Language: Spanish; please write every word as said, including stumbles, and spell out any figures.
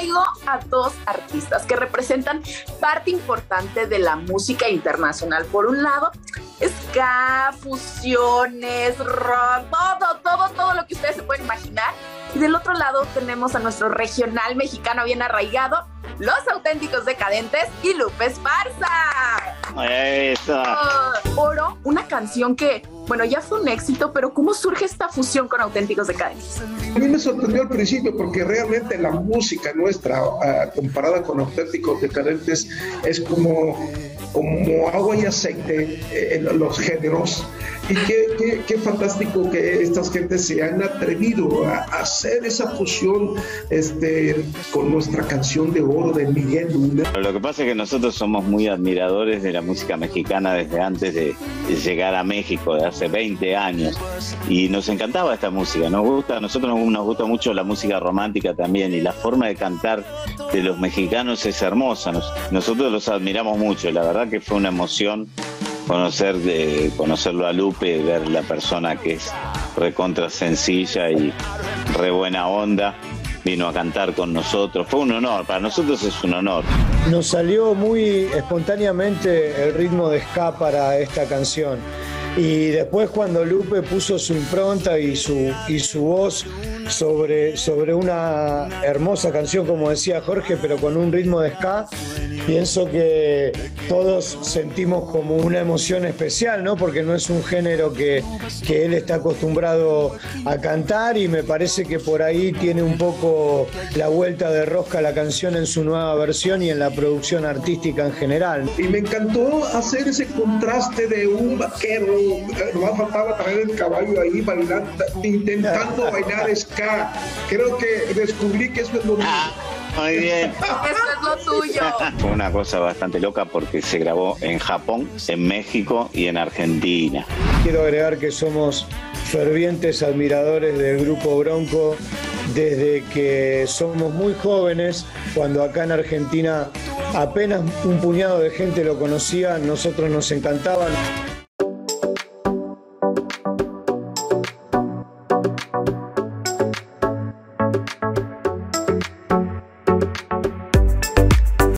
traigo a dos artistas que representan parte importante de la música internacional. Por un lado, ska, fusiones, rock, todo, todo, todo lo que ustedes se pueden imaginar. Y del otro lado tenemos a nuestro regional mexicano bien arraigado, Los Auténticos Decadentes y Lupe Esparza. Eso. Uh, Oro, una canción que, bueno, ya fue un éxito, pero ¿cómo surge esta fusión con Auténticos Decadentes? A mí me sorprendió al principio porque realmente la música nuestra, uh, comparada con Auténticos Decadentes, es como, como agua y aceite en los géneros. Y qué, qué, qué fantástico que estas gentes se han atrevido a hacer esa fusión este, con nuestra canción de oro de Miguel Luna. Lo que pasa es que nosotros somos muy admiradores de la música mexicana desde antes de, de llegar a México, de hace veinte años. Y nos encantaba esta música. Nos gusta, a nosotros nos, nos gusta mucho la música romántica también. Y la forma de cantar de los mexicanos es hermosa. Nos, nosotros los admiramos mucho. La verdad que fue una emoción conocer de conocerlo a Lupe, ver la persona que es recontra sencilla y re buena onda, vino a cantar con nosotros, fue un honor, para nosotros es un honor. Nos salió muy espontáneamente el ritmo de ska para esta canción y después cuando Lupe puso su impronta y su, y su voz sobre, sobre una hermosa canción, como decía Jorge, pero con un ritmo de ska, pienso que todos sentimos como una emoción especial, ¿no? Porque no es un género que, que él está acostumbrado a cantar y me parece que por ahí tiene un poco la vuelta de rosca la canción en su nueva versión y en la producción artística en general. Y me encantó hacer ese contraste de un vaquero, nomás faltaba traer el caballo ahí bailando, intentando bailar ska. Creo que descubrí que eso es lo mío. Muy bien. Eso es lo tuyo. Fue una cosa bastante loca porque se grabó en Japón, en México y en Argentina. Quiero agregar que somos fervientes admiradores del Grupo Bronco desde que somos muy jóvenes, cuando acá en Argentina apenas un puñado de gente lo conocía, nosotros nos encantaban.